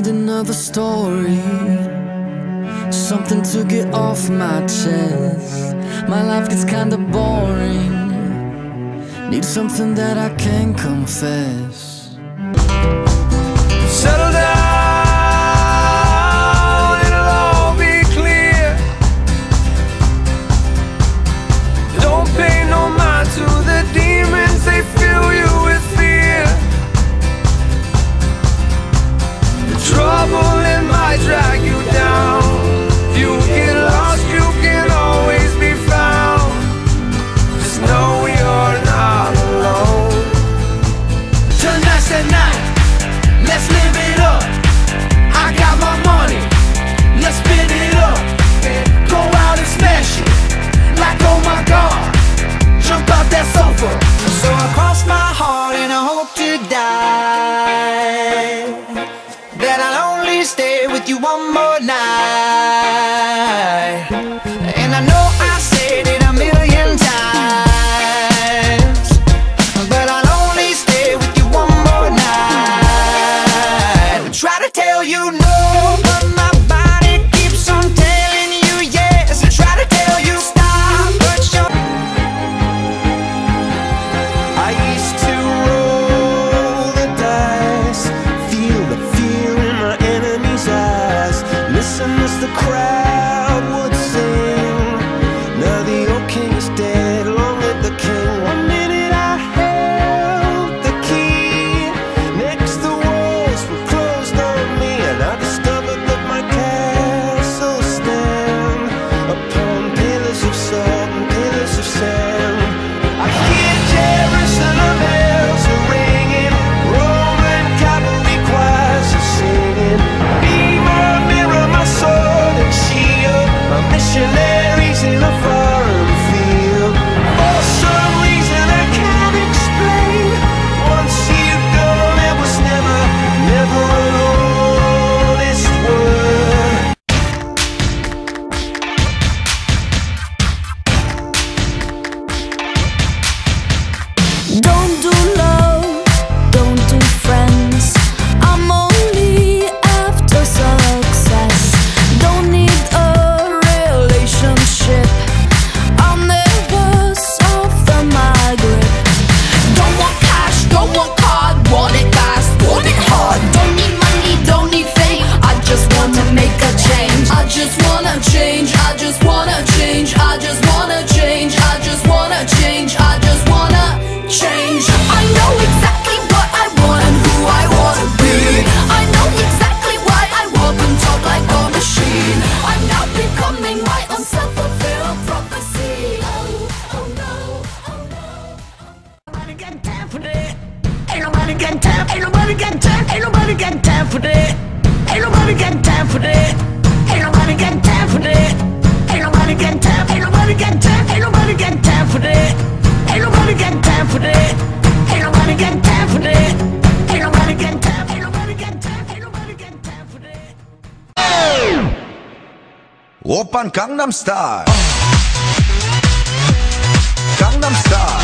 need another story, something to get off my chest. My life gets kinda boring, need something that I can confess. Settle down, it'll all be clear. Don't pay no mind to the demons, they fill you with fear. The trouble, it might drag you down. If you get lost, you can always be found. Just know you're not alone. Tonight's the night, let's live it up. I got my money, let's spin it up. Go out and smash it, like oh my God, jump out that sofa. So I cross my heart and I hope to die, that I'll only stay with you one more night. And I know I said it a million times, but I'll only stay with you one more night. I try to tell you no, but my body keeps on telling you yes. I try to tell you stop, but you're... I used to roll the dice, feel the fear in my enemy's eyes, listen as the crowd would sing. Now the old king is dead, long live the king. One minute I held the key, next the walls were closed on me, and I discovered that my castle stand upon pillars of salt and pillars of sand. I hear Jerusalem bells are ringing, Roman cavalry choirs are singing. Be my mirror, my sword and shield, my missionaries in a foreign field. For some reason I can't explain, once you've gone, it was never, never an honest word. Don't do love, don't do friends. I'm only after success. Don't need a relationship, I'll never soften my grip. Don't want cash, don't want card, want it fast, want it hard. Don't need money, don't need fame, I just wanna make a change. I just wanna change, I just wanna change, I just wanna change, I just wanna change, I just wanna change. I know exactly what I want and who I wanna be. I know exactly why I walk on top like a machine. I'm now becoming my own self-fulfilled prophecy. Oh, oh no, oh no. Nobody got time for that. Ain't nobody got time, ain't nobody got time, ain't nobody got time for that. Ain't nobody got time for that. Ain't nobody got time for that. Ain't nobody got time, ain't nobody got time, ain't nobody got time for that. Ain't nobody got time for that. Ain't nobody got time for that. Ain't nobody got time, ain't nobody got time, ain't nobody got time for that. Oppan Gangnam Style. Gangnam Style.